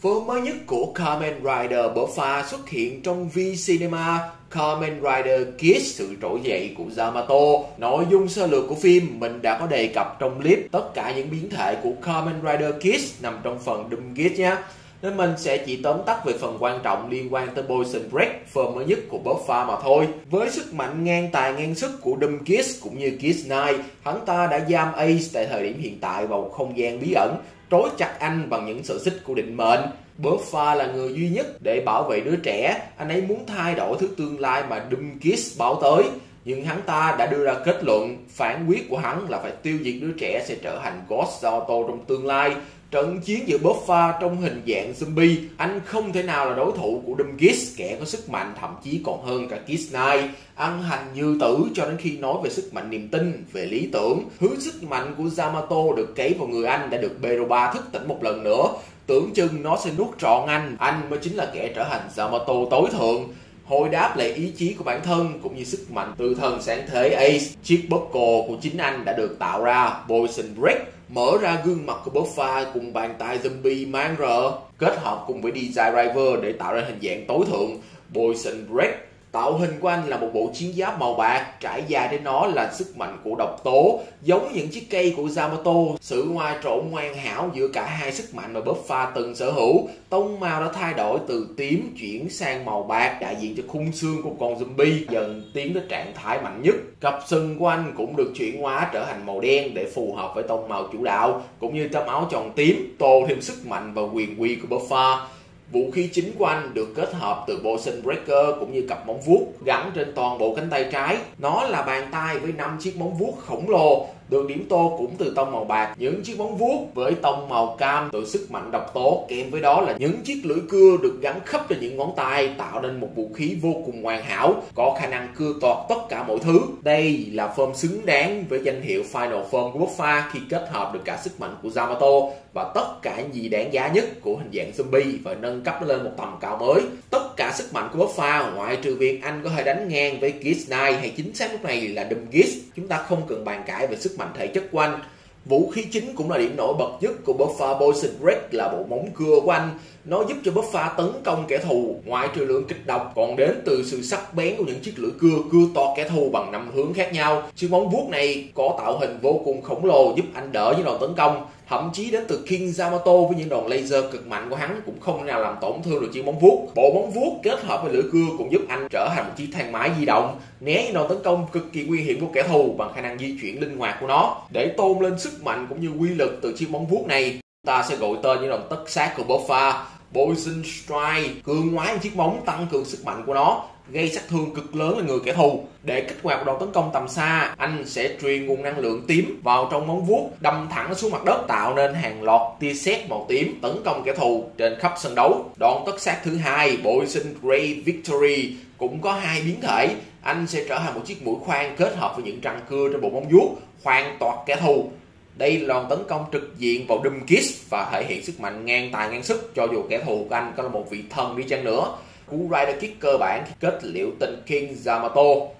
Phần mới nhất của Kamen Rider Buffa xuất hiện trong V-Cinema Kamen Rider Kids, sự trỗi dậy của Yamato. Nội dung sơ lược của phim mình đã có đề cập trong clip. Tất cả những biến thể của Kamen Rider Kids nằm trong phần Doom Kids nhé. Nên mình sẽ chỉ tóm tắt về phần quan trọng liên quan tới Poison Break, phần mới nhất của Buffa mà thôi. Với sức mạnh ngang tài ngang sức của Doom Kids cũng như Kids 9, hắn ta đã giam Ace tại thời điểm hiện tại vào một không gian bí ẩn, trói chặt anh bằng những sợi xích của định mệnh. Buffa là người duy nhất để bảo vệ đứa trẻ, anh ấy muốn thay đổi thứ tương lai mà Doom Kids báo tới. Nhưng hắn ta đã đưa ra kết luận, phán quyết của hắn là phải tiêu diệt đứa trẻ sẽ trở thành Ghost Auto trong tương lai. Trận chiến giữa Buffa trong hình dạng zombie, anh không thể nào là đối thủ của Doom Kids, kẻ có sức mạnh thậm chí còn hơn cả Kids 9. Ăn hành như tử cho đến khi nói về sức mạnh niềm tin, về lý tưởng. Hướng sức mạnh của Yamato được cấy vào người anh đã được Beroba thức tỉnh một lần nữa. Tưởng chừng nó sẽ nuốt trọn anh mới chính là kẻ trở thành Yamato tối thượng. Hồi đáp lại ý chí của bản thân cũng như sức mạnh từ thần sáng thế Ace, chiếc buckle của chính anh đã được tạo ra. Poison Break mở ra gương mặt của Buffa cùng bàn tay zombie mang rợ, kết hợp cùng với Desire Driver để tạo ra hình dạng tối thượng. Poison Break tạo hình của anh là một bộ chiến giáp màu bạc, trải dài trên nó là sức mạnh của độc tố, giống những chiếc cây của Yamato. Sự hòa trộn hoàn hảo giữa cả hai sức mạnh mà Buffa từng sở hữu. Tông màu đã thay đổi từ tím chuyển sang màu bạc, đại diện cho khung xương của con zombie dần tiến tới trạng thái mạnh nhất. Cặp sừng của anh cũng được chuyển hóa trở thành màu đen để phù hợp với tông màu chủ đạo, cũng như tấm áo tròn tím tô thêm sức mạnh và quyền uy của Buffa. Vũ khí chính của anh được kết hợp từ Poison Breaker cũng như cặp móng vuốt gắn trên toàn bộ cánh tay trái. Nó là bàn tay với 5 chiếc móng vuốt khổng lồ, được điểm tô cũng từ tông màu bạc. Những chiếc móng vuốt với tông màu cam từ sức mạnh độc tố, kèm với đó là những chiếc lưỡi cưa được gắn khắp trên những ngón tay, tạo nên một vũ khí vô cùng hoàn hảo, có khả năng cưa toạc tất cả mọi thứ. Đây là form xứng đáng với danh hiệu Final Form của Buffa khi kết hợp được cả sức mạnh của Yamato và tất cả những gì đáng giá nhất của hình dạng zombie và nâng cấp nó lên một tầm cao mới. Tất cả sức mạnh của Buffa ngoại trừ việc anh có thể đánh ngang với Kids 9 hay chính xác lúc này là Doom Kids, chúng ta không cần bàn cãi về sức mạnh thể chất của anh. Vũ khí chính cũng là điểm nổi bật nhất của Buffa Poison Break là bộ móng cưa của anh. Nó giúp cho Buffa tấn công kẻ thù, ngoại trừ lượng kịch độc còn đến từ sự sắc bén của những chiếc lưỡi cưa toạc kẻ thù bằng 5 hướng khác nhau. Chiếc móng vuốt này có tạo hình vô cùng khổng lồ giúp anh đỡ những đòn tấn công. Thậm chí đến từ King Yamato với những đòn laser cực mạnh của hắn cũng không thể nào làm tổn thương được chiếc móng vuốt. Bộ móng vuốt kết hợp với lưỡi cưa cũng giúp anh trở thành một chiếc thang máy di động, né những đòn tấn công cực kỳ nguy hiểm của kẻ thù bằng khả năng di chuyển linh hoạt của nó. Để tôn lên sức mạnh cũng như quy lực từ chiếc móng vuốt này, ta sẽ gọi tên những đòn tất sát của Buffa. Poison Strike cường hóa chiếc móng, tăng cường sức mạnh của nó, gây sát thương cực lớn lên người kẻ thù. Để kích hoạt đòn tấn công tầm xa, anh sẽ truyền nguồn năng lượng tím vào trong móng vuốt, đâm thẳng xuống mặt đất, tạo nên hàng loạt tia sét màu tím tấn công kẻ thù trên khắp sân đấu. Đòn tất sát thứ hai, Poison Ray Victory, cũng có hai biến thể. Anh sẽ trở thành một chiếc mũi khoan kết hợp với những răng cưa trên bộ móng vuốt, khoan toạc kẻ thù. Đây là đòn tấn công trực diện vào Doom Kids và thể hiện sức mạnh ngang tài ngang sức cho dù kẻ thù của anh có là một vị thần đi chăng nữa. Cú Rider Kick cơ bản kết liễu tên King Yamato.